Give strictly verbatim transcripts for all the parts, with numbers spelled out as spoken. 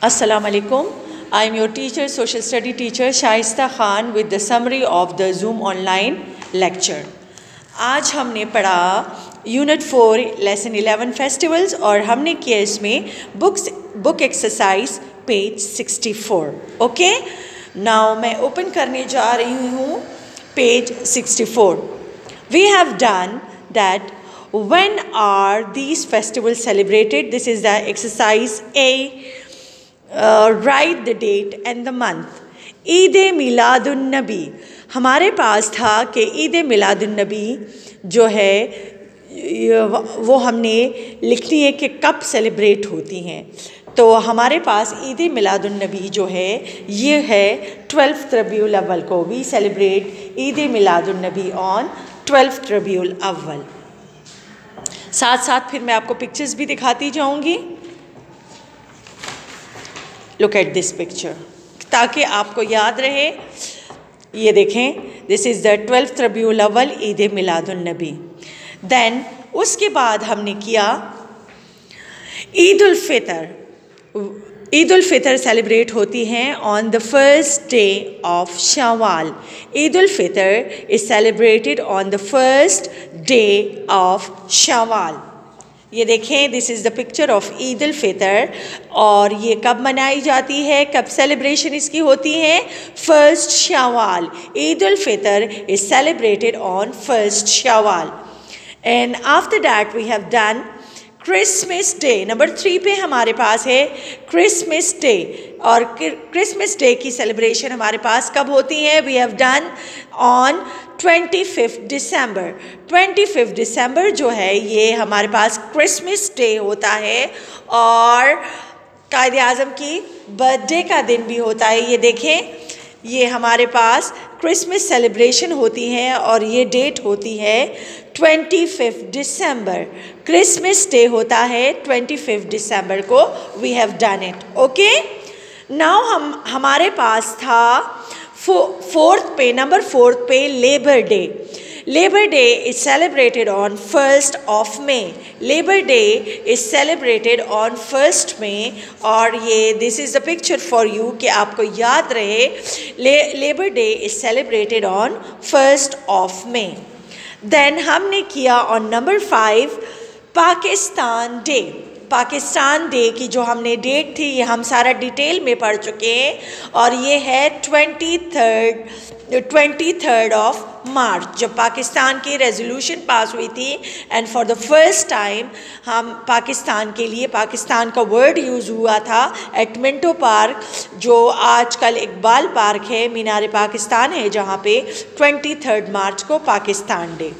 Assalamu alaikum. I am your teacher, social study teacher Shaista Khan with the summary of the Zoom online lecture. आज हमने पढ़ा unit four lesson eleven festivals और हमने किया इसमें books book exercise page sixty four. Okay, now मैं open करने जा रही हूँ page sixty four. We have done that when are these festivals celebrated. This is the exercise A. Uh, write the date and the month. Eid Miladun Nabi हमारे पास था कि ईद मिलादुन नबी जो है वो हमने लिखनी है कि कब सेलिब्रेट होती हैं. तो हमारे पास ईद मिलादुन नबी जो है ये है ट्वेल्थ रबीउल अव्वल को. We celebrate Eid Miladun Nabi on twelfth Rabiul अव्वल. साथ साथ फिर मैं आपको पिक्चर्स भी दिखाती जाऊंगी. लुक एट दिस पिक्चर ताकि आपको याद रहे. ये देखें, this is the twelfth Rabiul Awwal Eid Miladun Nabi. Then उसके बाद हमने किया ईद उल फितर. ईद उल फितर सेलिब्रेट होती हैं on the first day of Shawwal. Eid ul Fitr is celebrated on the first day of Shawwal. ये देखें, this is the picture of Eid ul Fitr. और ये कब मनाई जाती है, कब सेलिब्रेशन इसकी होती है? First Shawwal. Eid ul Fitr is celebrated on first Shawwal. And after that we have done Christmas day. Number three पे हमारे पास है क्रिसमस डे. और क्रिसमस डे की सेलिब्रेशन हमारे पास कब होती है? We have done on twenty fifth December. Twenty fifth December जो है ये हमारे पास क्रिसमस डे होता है और कायदे आज़म की बर्थडे का दिन भी होता है. ये देखें, ये हमारे पास क्रिसमस सेलिब्रेशन होती है और ये डेट होती है twenty fifth December. Christmas day होता है ट्वेंटी फिफ्थ दिसंबर को. We have done it. Okay, now हम हमारे पास था फोर्थ पे, नंबर फोर्थ पे labour day. Labour day is celebrated on first of May. Labour day is celebrated on first May. और ये this is the picture for you कि आपको याद रहे. Labour day is celebrated on first of May. Then हमने किया on number five Pakistan day. Pakistan day की जो हमने डेट थी ये हम सारा डिटेल में पढ़ चुके हैं और ये है twenty third twenty third of March जब पाकिस्तान की रेजोल्यूशन पास हुई थी. And for the first time हम पाकिस्तान के लिए पाकिस्तान का वर्ड यूज़ हुआ था एट मिंटो पार्क जो आजकल इकबाल पार्क है, मीनार पाकिस्तान है, जहाँ पे ट्वेंटी थर्ड मार्च को पाकिस्तान डे.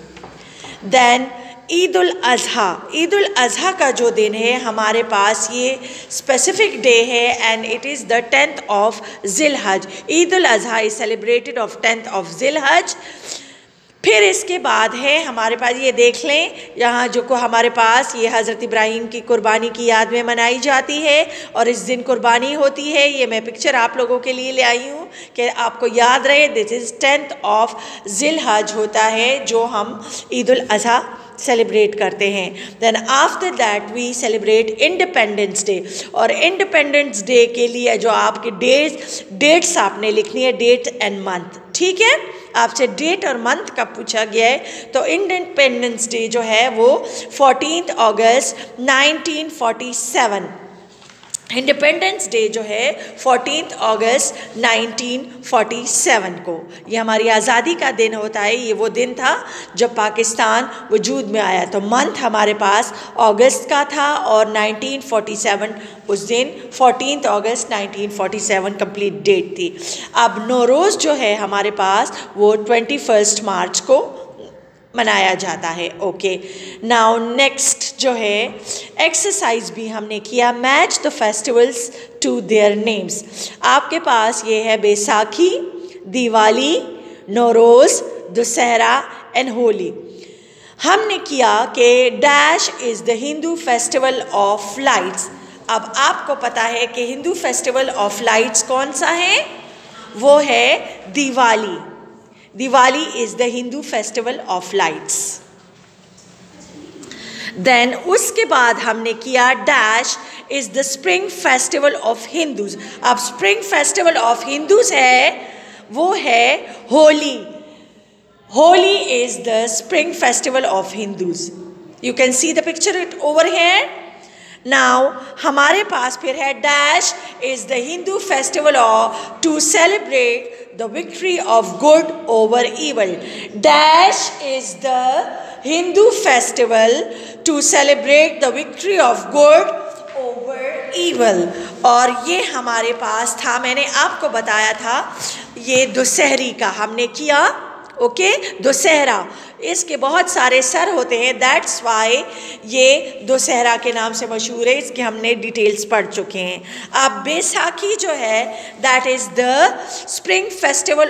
देन ईद उल अज़हा. ईद उल अज़हा का जो दिन है हमारे पास ये स्पेसिफिक डे है and it is the tenth of Zil Hajj. Eid ul Azha is celebrated of tenth of Zil Hajj. फिर इसके बाद है हमारे पास, ये देख लें यहाँ जो को हमारे पास ये हज़रत इब्राहीम की कुर्बानी की याद में मनाई जाती है और इस दिन कुर्बानी होती है. ये मैं पिक्चर आप लोगों के लिए ले आई हूँ कि आपको याद रहे. This is tenth of Zil Hajj होता है जो हम ईद उल अज़हा सेलिब्रेट करते हैं. Then after that we celebrate independence day. और इंडिपेंडेंस डे के लिए जो आपके डेट्स डेट्स आपने लिखनी है, डेट एंड मंथ. ठीक है, आपसे डेट और मंथ का पूछा गया है तो इंडिपेंडेंस डे जो है वो fourteen August nineteen forty seven. Independence day जो है fourteen August nineteen forty seven को. ये हमारी आज़ादी का दिन होता है. ये वो दिन था जब पाकिस्तान वजूद में आया. तो मंथ हमारे पास अगस्त का था और नाइनटीन फोर्टी सेवन उस दिन fourteen August nineteen forty seven complete date थी. अब नौरोज़ जो है हमारे पास वो ट्वेंटी फर्स्ट मार्च को मनाया जाता है. ओके, नाउ नेक्स्ट जो है एक्सरसाइज भी हमने किया match the festivals to their names. आपके पास ये है बैसाखी, दिवाली, नौरोज़, दशहरा एंड होली. हमने किया कि dash is the Hindu festival of lights. अब आपको पता है कि हिंदू फेस्टिवल ऑफ लाइट्स कौन सा है? वो है Diwali. Diwali is the Hindu festival of lights. Then उसके बाद हमने किया dash is the spring festival of Hindus. अब spring festival of Hindus है, वो है Holi. Holi is the spring festival of Hindus. You can see the picture it over here. Now हमारे पास फिर है dash is the Hindu festival of to celebrate the victory of good over evil. Dash is the Hindu festival to celebrate the victory of good over evil. और ये हमारे पास था, मैंने आपको बताया था, ये दुशहरी का हमने किया. Okay okay? दुशहरा, इसके बहुत सारे सर होते हैं, दैट्स वाई ये दुशहरा के नाम से मशहूर है. इसके हमने डिटेल्स पढ़ चुके हैं. अब बैसाखी जो है that is the spring festival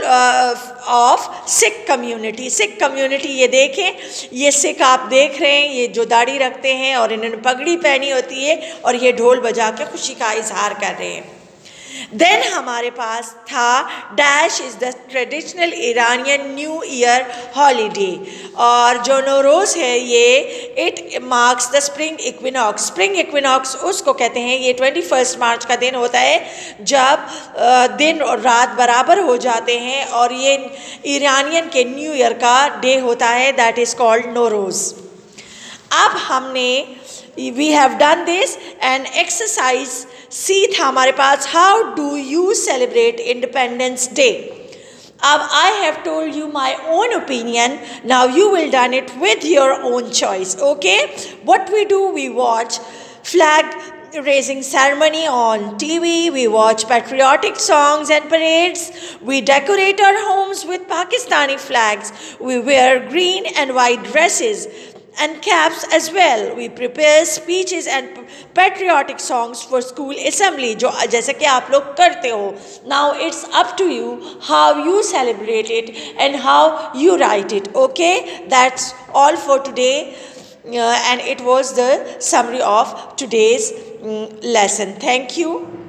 of Sikh community. Sikh community, ये देखें, ये सिख आप देख रहे हैं, ये जो दाढ़ी रखते हैं और इन्होंने पगड़ी पहनी होती है और ये ढोल बजा के खुशी का इजहार कर रहे हैं. देन हमारे पास था dash is the traditional Iranian new year holiday. और जो नौरोज़ है ये it marks the spring equinox. Spring equinox उसको कहते हैं, ये ट्वेंटी फर्स्ट मार्च का दिन होता है जब दिन और रात बराबर हो जाते हैं और ये ईरानियन के न्यू ईयर का डे होता है, दैट इज़ कॉल्ड नौरोज़. अब हमने we have done this and exercise C था हमारे पास, how do you celebrate independence day. अब I have told you my own opinion, now you will done it with your own choice. Okay, what we do, we watch flag raising ceremony on T V, we watch patriotic songs and parades, we decorate our homes with Pakistani flags, we wear green and white dresses and caps as well, we prepare speeches and patriotic songs for school assembly, जो जैसे कि आप लोग करते हो. Now it's up to you how you celebrate it and how you write it. Okay, that's all for today. Uh, and it was the summary of today's um, lesson. Thank you.